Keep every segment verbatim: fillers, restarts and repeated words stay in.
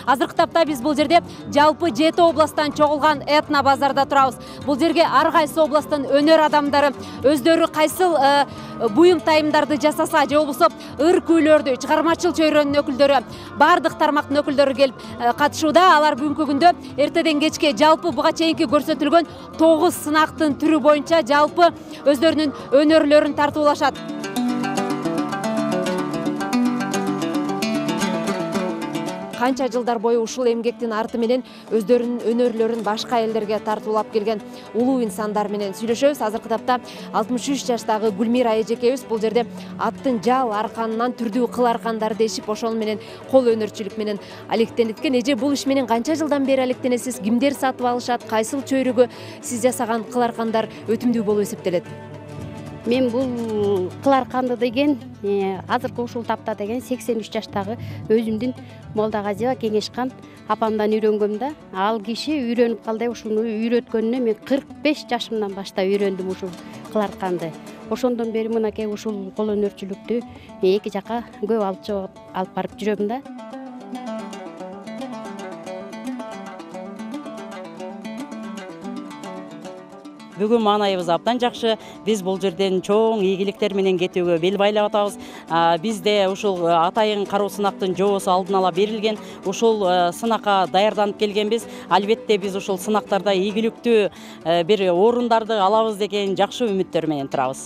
Азыркы тапта биз бул жерде жалпы жети областтан чогулган этно базарда турабыз. Бул жерге ар кайсы областтын өнөр адамдары өздөрү кайсыл буюм тайымдарды жасаса, же болбосо ыр күйлөрдү, чыгармачыл чөйрөнүн өкүлдөрү, бардык тармактын өкүлдөрү келип катышууда. Алар бүгүнкү күндө эртеден кечке жалпы буга чейинки көрсөтүлгөн тогуз сынактын түрү боюнча жалпы өздөрүнүн өнөрлөрүн тартуулашат. Канча жылдар бою ушул эмгектин арты менен өздөрүнүн өнөрлөрүн башка элдерге тартуулап келген улуу инсандар менен сүйлөшөбүз. Азыркы тапта алтымыш үч жаштагы Гүлмира эжекебиз бул жерде аттын жал арканынан түрдүү кыл аркандарды дешип, ошол менен кол өнөрчүлүк менен алектенип кеткен. Эже, бул иш менен канча жылдан бери алектенесиз? Кимдер сатып алышат? Кайсыл чөйрөгө сиз жасаган кыл аркандар өтүмдүү болуп эсептелет? Мен бул кыл арканды деген азыркы ушул тапта деген сексен үч жаштагы өзүмдүн Молдагазиева Кеңешкан апамдан үйрөнгөм да. Ал киши үйрөнүп калды, ушуну үйрөткөнүнө мен кырк беш жашымдан баштап үйрөндүм ушул кыл арканды. Ошондон бери мынакей ушул кол өнөрчүлүктү эки жака көп алып чыгып алып барып жүрөм да. Бүгүн маанайыбыз абдан жакшы. Биз бул жерден чоң ийгиликтер менен кетүүгө бел байлап атабыз. Бизде ушул атайын кароо сынактын жоосу алдын ала берилген. Ушул сынакка даярданып келгенбиз. Албетте биз ушул сынактарда ийгиликтүү бир орундарды алабыз деген жакшы үмүттөр менен турабыз.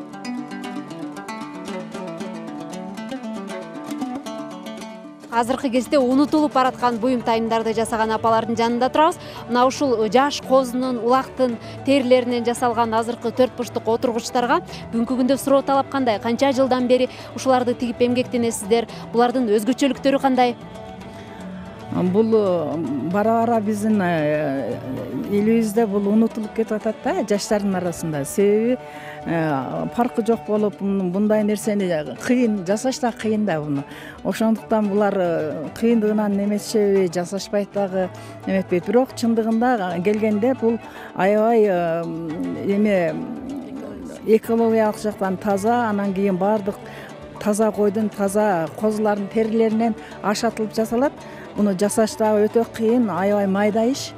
Азыркы кезде унутулуп бараткан буюм тайымдарды жасаган апалардын жанында турабыз. Мына ушул жаш козунун, улактын терилеринен жасалган азыркы төрт бурчтук отургучтарга бүгүнкү күндө суроо талап кандай? Канча жылдан бери ушуларды тигип эмгектенесиздер? Булардын өзгөчөлүктөрү кандай? Бул бара-бара биздин элибизде бул унутулуп кетип атат да жаштардын арасында. Себеби паркы жок болуп, мындай нерсени кыйын жасаш да кыйын да буну. Ошондуктан булар кыйындыгынан эмесчеби, жасашпайт дагы эметпейт. Бирок чындыгында келгенде бул аябай эме экологиялык жактан таза, анан кийин бардык таза койдун, таза козулардын терилеринен ашатылып жасалат. Буну жасаш дагы өтө кыйын, аябай майда иш.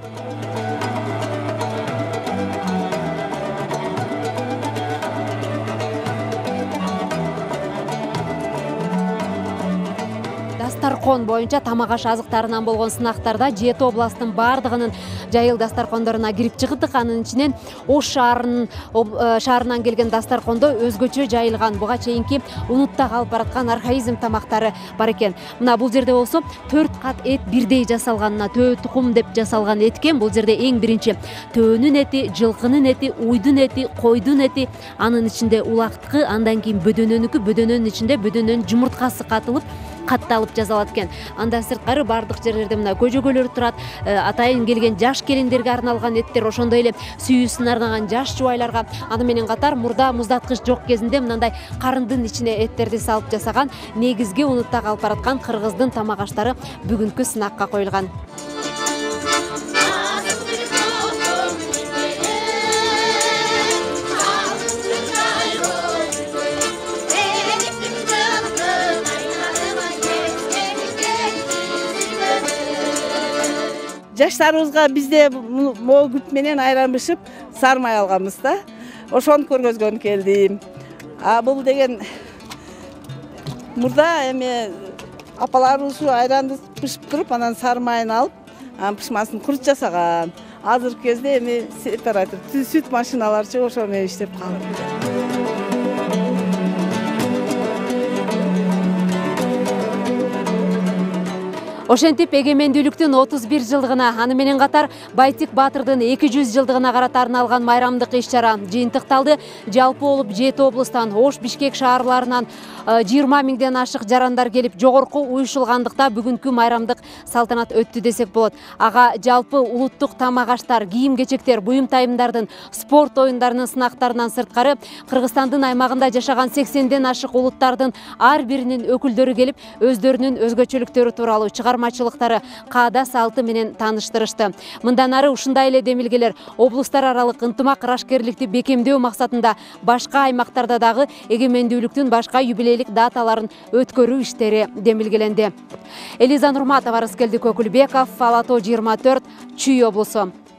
Дастаркон боюнча тамак аш азыктарынан болгон сынактарда жети областтын бардыгынын жайыл дастаркондоруна кирип чыгдык. Анын ичинен Ош шаарынын шаарынан келген дастаркондо өзгөчө жайылган, буга чейинки унутта калып бараткан архаизм тамактары бар экен. Мына бул жерде болсо төрт кат эт бирдей жасалганына төө тукум деп жасалган эт экен. Бул жерде эң биринчи төөнүн эти, жылкынын эти, уйдун эти, койдун эти, анын ичинде улакткы, андан кийин бөдөнөнүкү, бөдөнөнүн ичинде бөдөнөнүн жумурткасы катылып катталып жасалат экен. Андан сырткары бардык жерлерде мына көжөгөлөр турат. Атайын келген жаш келиндерге арналган эттер, ошондой эле сүйүүсүн арнаган жаш жубайларга. Аны менен катар мурда муздаткыч жок кезинде мындай карындын ичине эттерди салып жасаган негизги унутта калып бараткан кыргыздын тамак аштары бүгүнкү сынакка коюлган. Жаштарыбызга бизде могул күп менен айран бышып сармай алганбыз да. Ошону көргөзгөнү келдим. А бул деген мурда эме апаларыбыз ушу айранды бышып туруп, анан сармайын алып, анан пышмасын курут жасаган. Азыркы кезде эми сепаратор, сүт машиналарчы ошо менен иштеп калды. Ошентип эгемендүүлүктүн отуз бир жылдыгына, аны менен катар Байтик Баатырдын эки жүз жылдыгына карата арналган майрамдык иш-чара жыйынтыкталды. Жалпы болуп жети облустан, Ош, Бишкек шаарларынан жыйырма миңден ашык жарандар келип жогорку уюшулгандыкта бүгүнкү майрамдык салтанат өттү десек болот. Ага жалпы улуттук тамак аштар, кийим-кечектер, буюм тайымдардын, спорт оюндарынын сынактарынан сырткары Кыргызстандын аймагында жашаган сексенден ашык улуттардын ар биринин өкүлдөрү келип өздөрүнүн өзгөчөлүктөрү тууралуу чыгарма айырмачылыктары каада салты менен тааныштырышты. Мындан ары ушундай эле демилгелер облустар аралык ынтымак ырашкерликти бекемдөө максатында башка аймактарда дагы эгемендүүлүктүн башка юбилейлик даталарын өткөрүү иштери демилгеленди. Элиза Нурматова, Рыскелди Көкүлбеков, Ала тоо жыйырма төрт, Чүй облусу.